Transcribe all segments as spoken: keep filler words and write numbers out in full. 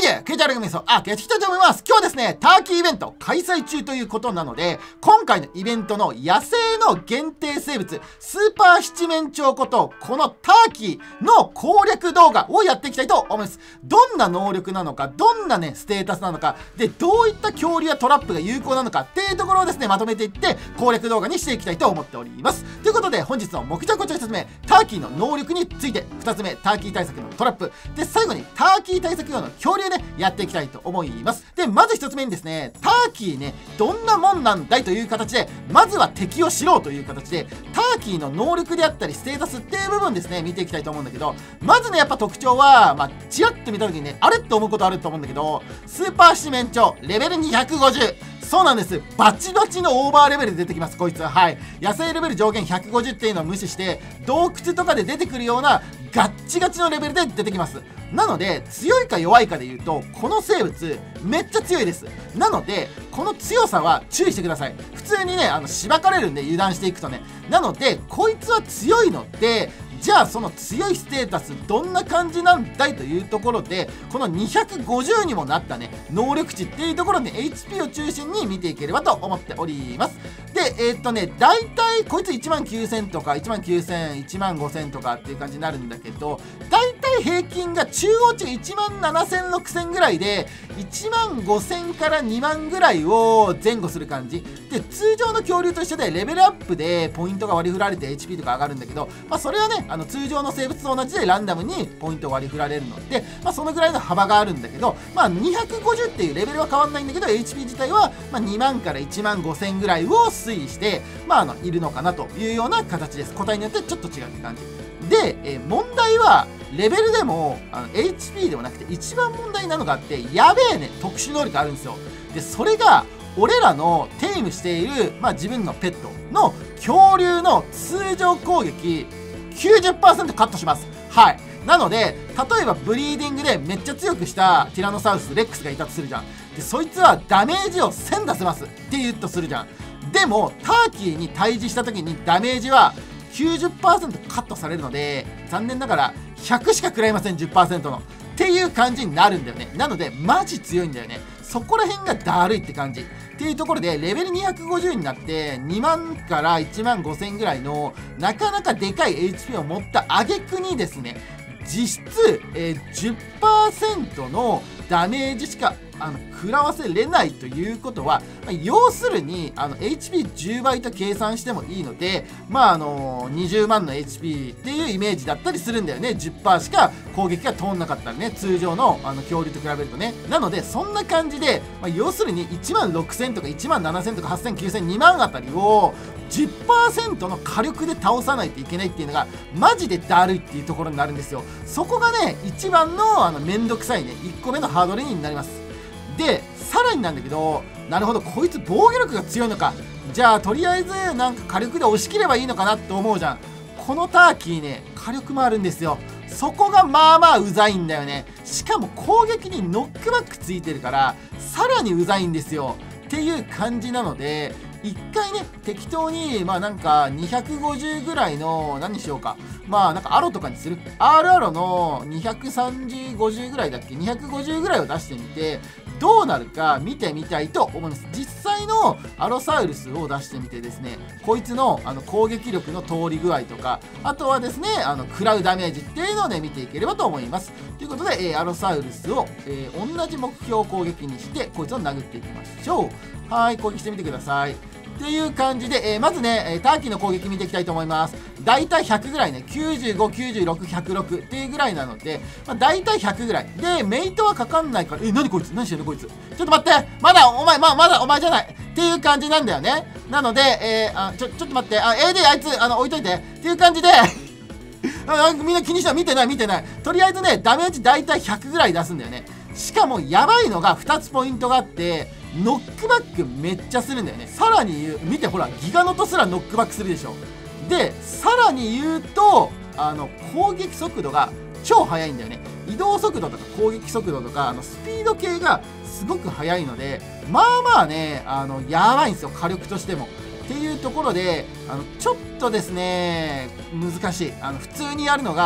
で、ケイチャールグミソ、あ、やっていきたいと思います。今日はですね、ターキーイベント開催中ということなので、今回のイベントの野生の限定生物、スーパー七面鳥こと、このターキーの攻略動画をやっていきたいと思います。どんな能力なのか、どんなね、ステータスなのか、で、どういった恐竜やトラップが有効なのかっていうところをですね、まとめていって、攻略動画にしていきたいと思っております。ということで、本日の目次はこちらひとつめ、ターキーの能力について、ふたつめ、ターキー対策のトラップ、で、最後にターキー対策用の恐竜ね、やっていきたいと思います。で、まずひとつめにですね、ターキーね、どんなもんなんだいという形で、まずは敵を知ろうという形で、ターキーの能力であったり、ステータスっていう部分ですね、見ていきたいと思うんだけど、まずね、やっぱ特徴は、まあ、チラッと見た時にね、あれって思うことあると思うんだけど、スーパー七面鳥、レベルにひゃくごじゅう。そうなんです。バチバチのオーバーレベルで出てきます、こいつは。はい。野生レベル上限ひゃくごじゅうっていうのを無視して、洞窟とかで出てくるようなガッチガチのレベルで出てきます。なので、強いか弱いかで言うと、この生物、めっちゃ強いです。なので、この強さは注意してください。普通にね、あの、しばかれるんで、油断していくとね。なので、こいつは強いので、じゃあその強いステータスどんな感じなんだいというところで、このにひゃくごじゅうにもなったね能力値っていうところで エイチピー を中心に見ていければと思っております。でえー、っとねだいたいこいついちまんきゅうせんとかいちまんきゅうせん、いちまんごせんとかっていう感じになるんだけど、だいたい平均が中央値がいちまんななせん、ろくせんぐらいで、いちまんごせんからにまんぐらいを前後する感じで、通常の恐竜と一緒でレベルアップでポイントが割り振られて エイチピー とか上がるんだけど、まあそれはねあの通常の生物と同じでランダムにポイントを割り振られるので、まあ、そのぐらいの幅があるんだけど、まあ、にひゃくごじゅうっていうレベルは変わんないんだけど エイチピー 自体はまあにまんからいちまんごせんぐらいを推移して、まあ、あのいるのかなというような形です。個体によってちょっと違うって感じで、えー、問題はレベルでもあの エイチピー ではなくて一番問題なのがあって、やべえね特殊能力あるんですよ。でそれが俺らのテイムしている、まあ、自分のペットの恐竜の通常攻撃きゅうじゅっパーセント カットします。はい。なので、例えばブリーディングでめっちゃ強くしたティラノサウルス、レックスがいたとするじゃん。で、そいつはダメージをせん出せますって言うとするじゃん。でも、ターキーに対峙した時にダメージは きゅうじゅっパーセント カットされるので、残念ながらひゃくしか食らいません、じゅっパーセント の。っていう感じになるんだよね。なので、マジ強いんだよね。そこら辺がだるいって感じ。っていうところで、レベルにひゃくごじゅうになって、にまんからいちまんごせんぐらいの、なかなかでかい エイチピー を持った挙句にですね、実質、えー、じゅっパーセント のダメージしかあの食らわせれないということは、まあ、要するにあの エイチピーじゅう 倍と計算してもいいので、まああのにじゅうまんの エイチピー っていうイメージだったりするんだよね。 じゅっパーセント しか攻撃が通んなかったらね、通常のあの恐竜と比べるとね。なのでそんな感じで、まあ、要するにいちまんろくせんとかいちまんななせんとかはっせんきゅうせんにまんあたりを じゅっパーセント の火力で倒さないといけないっていうのがマジでだるいっていうところになるんですよ。そこがね一番のあのめんどくさいねいっこめのハードルになります。でさらになんだけど、なるほどこいつ防御力が強いのか、じゃあとりあえずなんか火力で押し切ればいいのかなって思うじゃん。このターキーね火力もあるんですよ。そこがまあまあうざいんだよね。しかも攻撃にノックバックついてるからさらにうざいんですよっていう感じなので、一回ね適当にまあなんかにひゃくごじゅうぐらいの何にしようか、まあなんかアロとかにする アール アロのにひゃくさんじゅう、ごじゅうぐらいだっけ、にひゃくごじゅうぐらいを出してみてどうなるか見てみたいと思います。実際のアロサウルスを出してみてですね、こいつのあの攻撃力の通り具合とか、あとはですねあの食らうダメージっていうのをね見ていければと思います。ということで、えー、アロサウルスを、えー、同じ目標攻撃にしてこいつを殴っていきましょう。はい、攻撃してみてください。っていう感じで、えー、まずねターキーの攻撃見ていきたいと思います。だいたいひゃくぐらいね、きゅうじゅうご、きゅうじゅうろく、ひゃくろくっていうぐらいなので、まあ、だいたいひゃくぐらいでメイトはかかんないから、え何こいつ何してんのこいつ、ちょっと待って、まだお前ままだお前じゃないっていう感じなんだよね。なので、えー、あちょちょっと待って、あ エーディー あいつあの置いといてっていう感じであみんな気にした、見てない見てない、とりあえずねダメージだいたいひゃくぐらい出すんだよね。しかもやばいのがふたつポイントがあって、ノックバックめっちゃするんだよね。さらに言う、見てほらギガノトすらノックバックするでしょ。でさらに言うとあの攻撃速度が超速いんだよね。移動速度とか攻撃速度とかあのスピード系がすごく速いので、まあまあねあのやばいんですよ火力としても。っていうところであのちょっとですね難しい。あの普通にやるのが普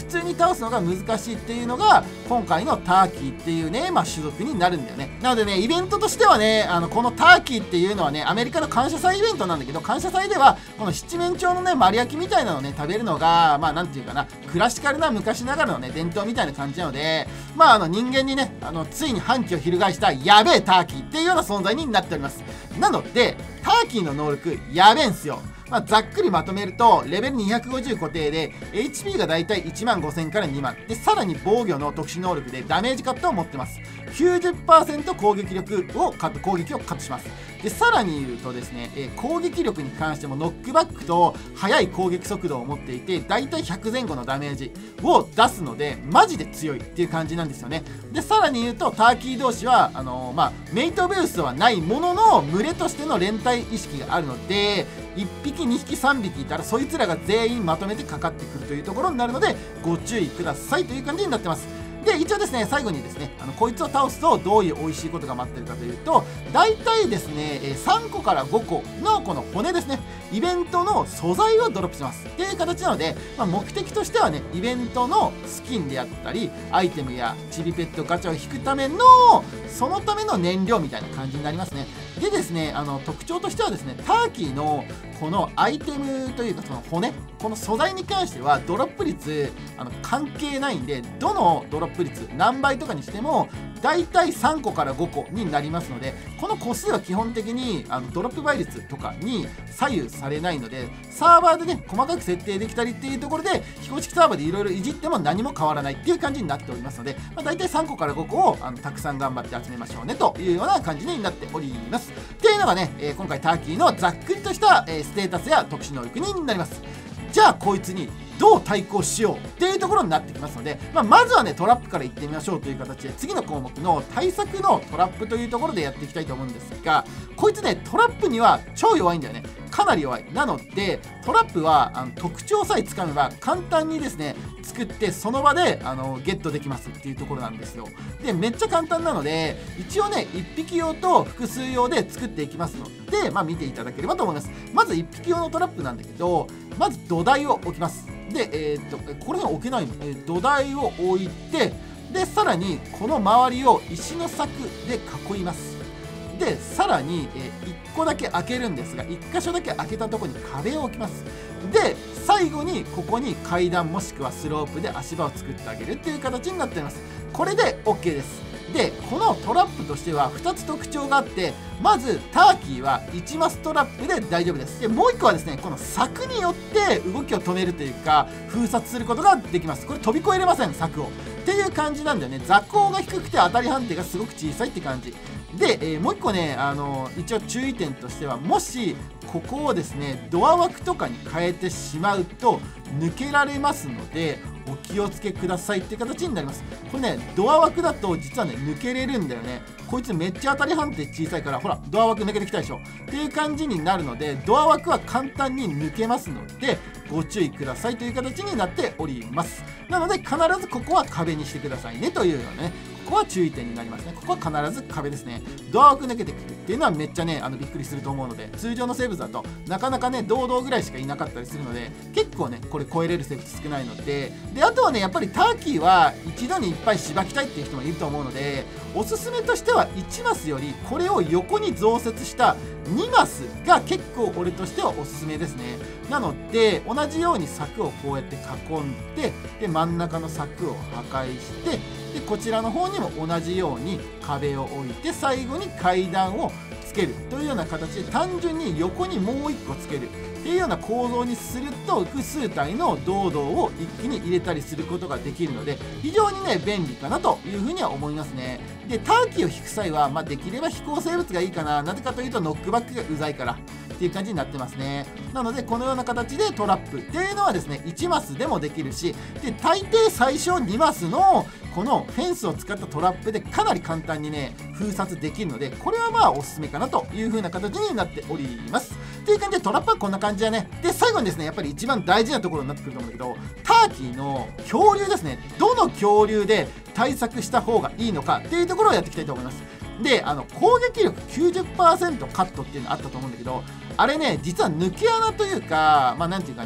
通に倒すのが難しいっていうのが今回のターキーっていうね、まあ、種族になるんだよね。なのでね、イベントとしてはね、あのこのターキーっていうのはね、アメリカの感謝祭イベントなんだけど、感謝祭ではこの七面鳥のね丸焼きみたいなのをね食べるのが、まあなんていうかな、クラシカルな昔ながらのね伝統みたいな感じなので、まああの人間にね、あのついに反旗を翻したやべえターキーっていうような存在になっております。なのでターキーの能力やべえんすよ。まあ、ざっくりまとめると、レベルにひゃくごじゅう固定で エイチピー がだいたいいちまんごせんからにまんで、さらに防御の特殊能力でダメージカットを持ってます。きゅうじゅっパーセント 攻撃力をカット、攻撃をカットします。でさらに言うとですね、えー、攻撃力に関してもノックバックと速い攻撃速度を持っていて、だいたいひゃくぜん後のダメージを出すのでマジで強いっていう感じなんですよね。でさらに言うとターキー同士はあのー、まあメイトブーストはないものの群れとしての連帯意識があるので、いっぴきにひきさんびきいたらそいつらが全員まとめてかかってくるというところになるのでご注意くださいという感じになってます。で一応ですね、最後にですね、あのこいつを倒すとどういう美味しいことが待ってるかというと、大体ですねさんこからごこのこの骨ですね、イベントの素材をドロップしますっていう形なので、まあ、目的としてはね、イベントのスキンであったりアイテムやチビペットガチャを引くためのそのための燃料みたいな感じになりますね。でですね、あの特徴としてはですね、ターキーのこのアイテムというかその骨、この素材に関してはドロップ率あの関係ないんで、どのドロップ率何倍とかにしてもだいたいさんこからごこになりますので、この個数は基本的にあのドロップ倍率とかに左右されないので、サーバーでね細かく設定できたりっていうところで非公式サーバーでいろいろいじっても何も変わらないっていう感じになっておりますので、まあ、だいたいさんこからごこをあのたくさん頑張って集めましょうねというような感じになっております。っていうのがね、えー、今回ターキーのざっくりとした、えー、ステータスや特殊能力になります。じゃあこいつにどう対抗しようっていうところになってきますので、まあ、まずはねトラップからいってみましょうという形で、次の項目の対策のトラップというところでやっていきたいと思うんですが、こいつねトラップには超弱いんだよね。かなり弱い。なのでトラップはあの特徴さえつかめば簡単にですね作ってその場であのゲットできますっていうところなんですよ。でめっちゃ簡単なので、一応ねいっぴき用と複数用で作っていきますので、まあ、見ていただければと思います。まずいっぴき用のトラップなんだけど、まず土台を置きます。で、えー、っとこれは置けないの、えー、土台を置いて、でさらにこの周りを石の柵で囲います。でさらに、えー、いっこだけ開けるんですが、いっ箇所だけ開けたところに壁を置きます。で最後にここに階段もしくはスロープで足場を作ってあげるっていう形になっています。これで OK です。でこのトラップとしてはふたつ特徴があって、まずターキーはいちマストラップで大丈夫です。でもういっこはですね、この柵によって動きを止めるというか封殺することができます。これ飛び越えれません、柵をっていう感じなんだよね。座高が低くて当たり判定がすごく小さいって感じで、えー、もういっこね、あのー、一応注意点としては、もしここをですねドア枠とかに変えてしまうと抜けられますのでお気をつけくださいっていう形になります。これねドア枠だと実はね抜けれるんだよね。こいつめっちゃ当たり判定小さいから、ほらドア枠抜けてきたでしょっていう感じになるので、ドア枠は簡単に抜けますのでご注意くださいという形になっております。なので必ずここは壁にしてくださいねというようなね、ここは注意点になりますね。ここは必ず壁ですね。ドア枠抜けてくるっていうのはめっちゃねあのびっくりすると思うので、通常の生物だとなかなかね堂々ぐらいしかいなかったりするので、結構ねこれ超えれる生物少ないので、であとはねやっぱりターキーは一度にいっぱいしばきたいっていう人もいると思うので、おすすめとしてはいちマスよりこれを横に増設したにマスが結構俺としてはおすすめですね。なので同じように柵をこうやって囲んで、で真ん中の柵を破壊して、でこちらの方にも同じように壁を置いて、最後に階段をつけるというような形で単純に横にもういっこつけるっていうような構造にすると、複数体のドードーを一気に入れたりすることができるので、非常にね便利かなというふうには思いますね。でターキーを引く際は、まあ、できれば飛行生物がいいかな。なぜかというとノックバックがうざいからっていう感じになってますね。なのでこのような形でトラップっていうのはですねいちマスでもできるし、で大抵最初にマスのこのフェンスを使ったトラップでかなり簡単にね封殺できるので、これはまあおすすめかなという風な形になっておりますっていう感じで、トラップはこんな感じだね。で最後にですねやっぱり一番大事なところになってくると思うんだけど、ターキーの恐竜ですね。どの恐竜で対策した方がいいのかっていうところをやっていきたいと思います。であの攻撃力 きゅうじゅっパーセント カットっていうのあったと思うんだけど、あれね実は抜け穴というか、まあなんていうかね、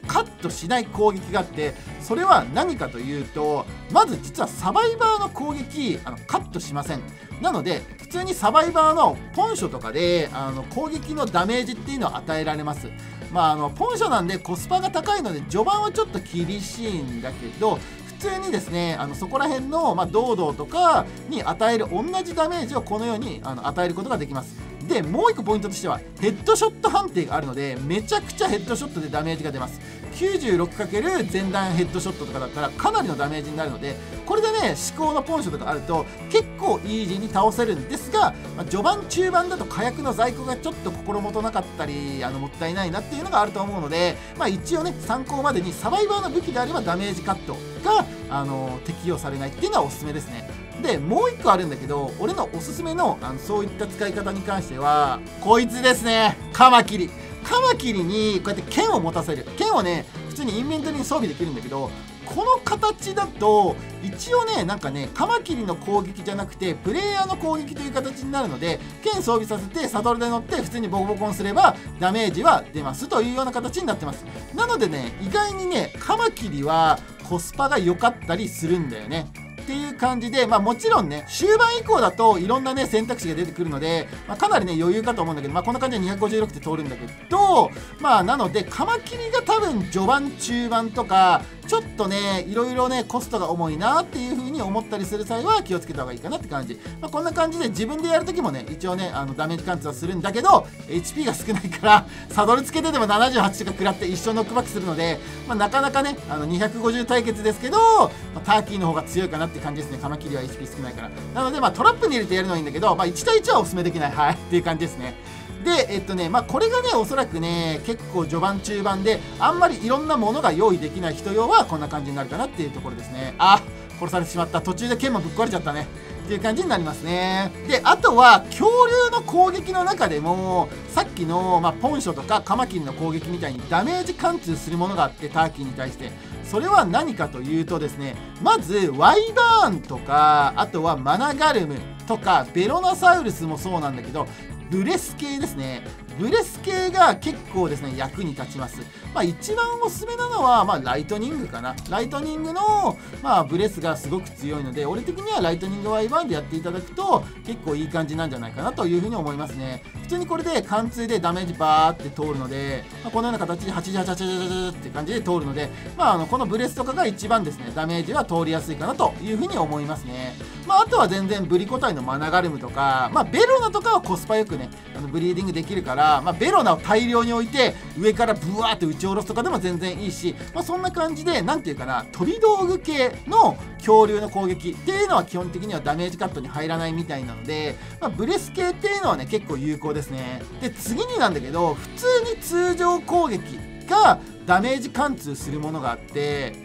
カットしない攻撃があって、それは何かというと、まず実はサバイバーの攻撃あのカットしません。なので普通にサバイバーのポンショとかであの攻撃のダメージっていうのを与えられます。まあ、あのポンショなんでコスパが高いので序盤はちょっと厳しいんだけど、普通にですねあのそこら辺の、まあ、堂々とかに与える同じダメージをこのようにあの与えることができます。でもういっこポイントとしてはヘッドショット判定があるので、めちゃくちゃヘッドショットでダメージが出ます。 きゅうじゅうろくかける 前段ヘッドショットとかだったらかなりのダメージになるので、これでね至高のポンショとかあると結構イージーに倒せるんですが、まあ、序盤中盤だと火薬の在庫がちょっと心もとなかったりあのもったいないなっていうのがあると思うので、まあ、一応ね参考までにサバイバーの武器であればダメージカットがあの適用されないっていうのはおすすめですね。でもういっこあるんだけど、俺のおすすめのあのそういった使い方に関してはこいつですね。カマキリカマキリにこうやって剣を持たせる。剣をね普通にインベントリーに装備できるんだけど、この形だと一応ねなんかねカマキリの攻撃じゃなくてプレイヤーの攻撃という形になるので、剣装備させてサドルで乗って普通にボコボコにすればダメージは出ますというような形になってます。なのでね意外にねカマキリはコスパが良かったりするんだよねっていう感じで、まあもちろんね終盤以降だといろんなね選択肢が出てくるので、まあ、かなりね余裕かと思うんだけど、まあこんな感じでにひゃくごじゅうろくって通るんだけど、まあなのでカマキリが多分序盤中盤とかちょっとねいろいろねコストが重いなっていう風に思ったりする際は気をつけた方がいいかなって感じ。まあ、こんな感じで自分でやるときもね一応ねあのダメージ貫通はするんだけど エイチピー が少ないからサドルつけてでもななじゅうはちとか食らって一生ノックバックするので、まあ、なかなかねあのにひゃくごじゅう対決ですけど、まあ、ターキーの方が強いかなって感じですね。カマキリは エイチピー 少ないから。なのでまあトラップに入れてやるのはいいんだけど、まあ、いち対いちはおすすめできないはいっていう感じですね。でえっとねまあこれがねおそらくね結構序盤中盤であんまりいろんなものが用意できない人用はこんな感じになるかなっていうところですね。あ殺されてしまった。途中で剣もぶっ壊れちゃったねっていう感じになりますね。であとは恐竜の攻撃の中でもさっきの、まあ、ポンショとかカマキリの攻撃みたいにダメージ貫通するものがあって、ターキーに対してそれは何かというとですね、まずワイバーンとかあとはマナガルムとかベロナサウルスもそうなんだけど、ブレス系ですね。ブレス系が結構ですね役に立ちます。まあ一番おすすめなのは、まあ、ライトニングかな。ライトニングの、まあ、ブレスがすごく強いので、俺的にはライトニングワイバーンでやっていただくと結構いい感じなんじゃないかなというふうに思いますね。普通にこれで貫通でダメージバーって通るので、まあ、このような形ではちじゅうはち、はちじゅうはち、はちじゅうはちって感じで通るので、まあ、あのこのブレスとかが一番ですねダメージは通りやすいかなというふうに思いますね。まあ、あとは全然ブリコタイのマナガルムとか、まあ、ベロナとかはコスパよくねあのブリーディングできるから、まあ、ベロナを大量に置いて上からブワーって打ち下ろすとかでも全然いいし、まあ、そんな感じでなんていうかな飛び道具系の恐竜の攻撃っていうのは基本的にはダメージカットに入らないみたいなので、まあ、ブレス系っていうのはね結構有効ですね。で次になんだけど普通に通常攻撃がダメージ貫通するものがあって、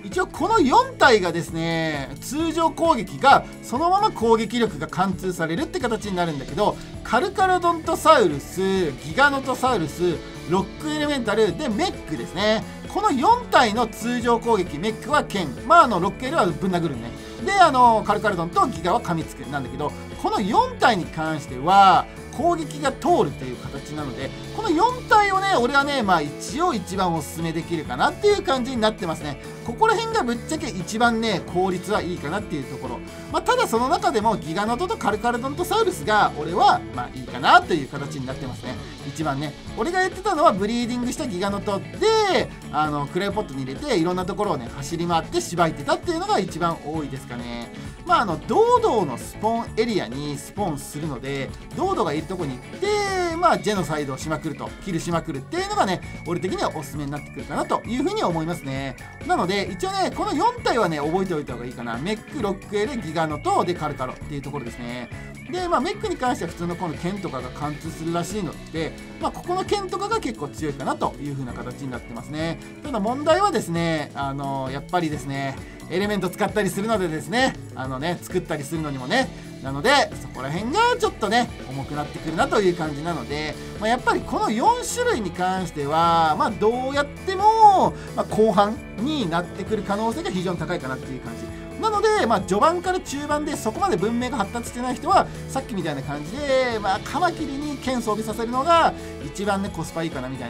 一応このよん体がですね通常攻撃がそのまま攻撃力が貫通されるって形になるんだけど、カルカロドントサウルス、ギガノトサウルス、ロックエレメンタルでメックですね。このよん体の通常攻撃、メックは剣、まああのロックエレはぶん殴るね。であのカルカルドンとギガは噛みつくなんだけど、このよん体に関しては攻撃が通るという形なので、このよん体をね俺はねまあ一応一番おすすめできるかなっていう感じになってますね。ここら辺がぶっちゃけ一番ね効率はいいかなっていうところ。まあ、ただその中でもギガノトとカルカルドントサウルスが俺はまあいいかなという形になってますね。一番ね俺がやってたのはブリーディングしたギガノトであのクレーポットに入れていろんなところをね走り回ってしばいてたっていうのが一番多いですかね。まああのドードーのスポーンエリアにスポーンするので、ドードーがいるとこに行ってまあジェノサイドをしまくるとキルしまくるっていうのがね俺的にはおすすめになってくるかなというふうに思いますね。なので一応ねこのよん体はね覚えておいた方がいいかな。メック、ロックエレ、ギガノトでカルカロっていうところですね。でまあメックに関しては普通のこの剣とかが貫通するらしいので、まあここの剣とかが結構強いかなというふうな形になってますね。ただ問題はですねあのやっぱりですねエレメント使ったりするのでですねあのね作ったりするのにもねなのでそこら辺がちょっとね重くなってくるなという感じなので、まあ、やっぱりこのよん種類に関してはまあどうやっても、まあ、後半になってくる可能性が非常に高いかなっていう感じなので、まあ、序盤から中盤でそこまで文明が発達してない人はさっきみたいな感じで、まあ、カマキリに剣装備させるのが一番ねコスパいいかなみたいな。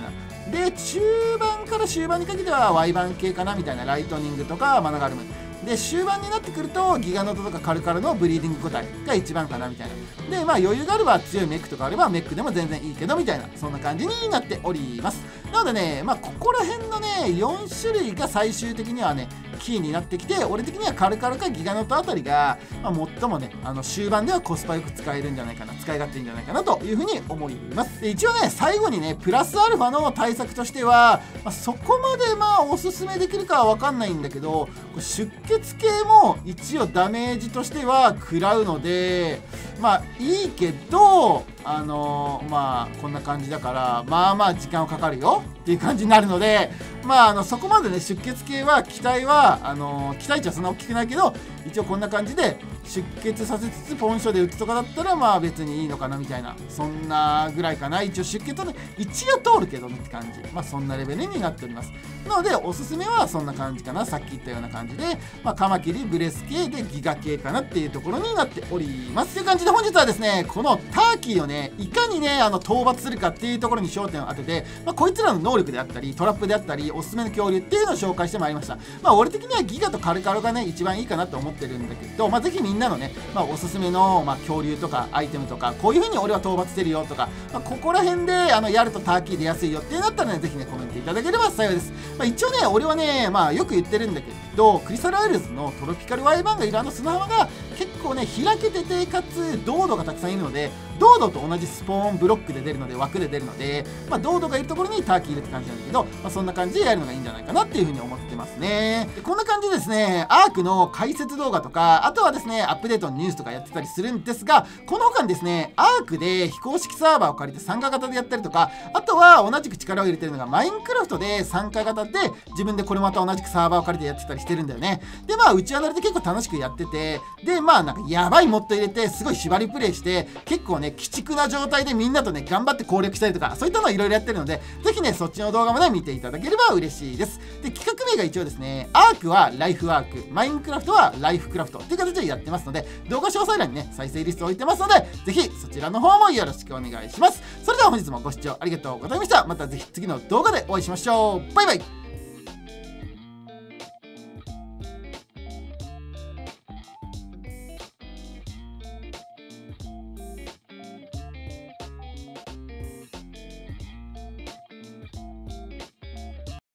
で中盤から終盤にかけては ワイ 版系かなみたいな、ライトニングとかマナガルムで、終盤になってくるとギガノートとかカルカルのブリーディング個体が一番かなみたいな。でまあ余裕があれば強いメックとかあればメックでも全然いいけどみたいな、そんな感じになっております。なのでね、まあここら辺のねよん種類が最終的にはねキーになってきて、俺的にはカルカルかギガノートあたりが、まあ、最もねあの終盤ではコスパよく使えるんじゃないかな、使い勝手いいんじゃないかなというふうに思います。で一応ね最後にねプラスアルファの対策としては、まあ、そこまでまあおすすめできるかは分かんないんだけど、これ出血系も一応ダメージとしては食らうので、まあいいけどあのー、まあこんな感じだからまあまあ時間はかかるよっていう感じになるので、まああのそこまでね出血系は期待はあのー、期待値はそんな大きくないけど、一応こんな感じで出血させつつポンショで打つとかだったらまあ別にいいのかなみたいな、そんなぐらいかな。一応出血はね一応通るけどねって感じ、まあそんなレベルになっております。なのでおすすめはそんな感じかな、さっき言ったような感じで、まあカマキリブレス系でギガ系かなっていうところになっております。という感じで本日はですねこのターキーをねいかにねあの討伐するかっていうところに焦点を当てて、まあ、こいつらの能力であったりトラップであったりおすすめの恐竜っていうのを紹介してまいりました。まあ俺的にはギガとカルカルがね一番いいかなと思ってるんだけど、まあぜひみんなのね、まあ、おすすめの、まあ、恐竜とかアイテムとかこういう風に俺は討伐してるよとか、まあ、ここら辺であのやるとターキー出やすいよってなったらねぜひねコメントいただければ幸いです。まあ、一応ね俺はねまあよく言ってるんだけど、クリスタルアイルズのトロピカルワイバンがいるあの砂浜が結構ね開けててかつドードがたくさんいるので、ドードと同じスポーンブロックで出るので枠で出るので、まあ、ドードがいるところにターキーいるって感じなんだけど、まあ、そんな感じでやるのがいいんじゃないかなっていうふうに思ってますね。でこんな感じでですねアークの解説動画とかあとはですねアップデートのニュースとかやってたりするんですが、この他にですねアークで非公式サーバーを借りて参加型でやったりとか、あとは同じく力を入れてるのがマインクラフトで参加型で自分でこれまた同じくサーバーを借りてやってたりしてるんだよね。でまあうちはなれて結構楽しくやってて、でまあなんかやばいモッド入れてすごい縛りプレイして結構ね鬼畜な状態でみんなとね頑張って攻略したりとかそういったのをいろいろやってるので、ぜひねそっちの動画もね見ていただければ嬉しいです。で企画名が一応ですねアークはライフワーク、マインクラフトはライフクラフトっていう形でやってますので、動画詳細欄にね再生リスト置いてますのでぜひそちらの方もよろしくお願いします。それでは本日もご視聴ありがとうございました。またぜひ次の動画でお会いしましょう。バイバイ。